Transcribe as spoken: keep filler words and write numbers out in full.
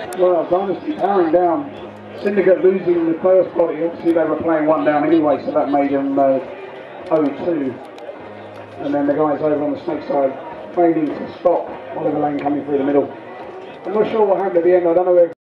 Well, Dynasty powering down. Syndicate losing the first body. Obviously they were playing one down anyway, so that made them uh, oh two. And then the guys over on the snake side failing to stop Oliver Lane coming through the middle. I'm not sure what happened at the end. I don't know where